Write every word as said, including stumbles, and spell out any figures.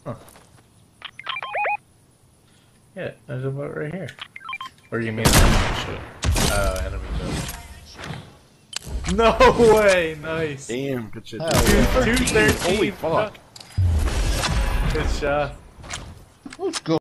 Huh. Yeah, there's a boat right here. Or you mean enemy ship? Oh, enemy boat. No way! Nice! Damn, good shit. Oh, Dude. yeah. two thirteen! Holy fuck. Good shot. Let's go.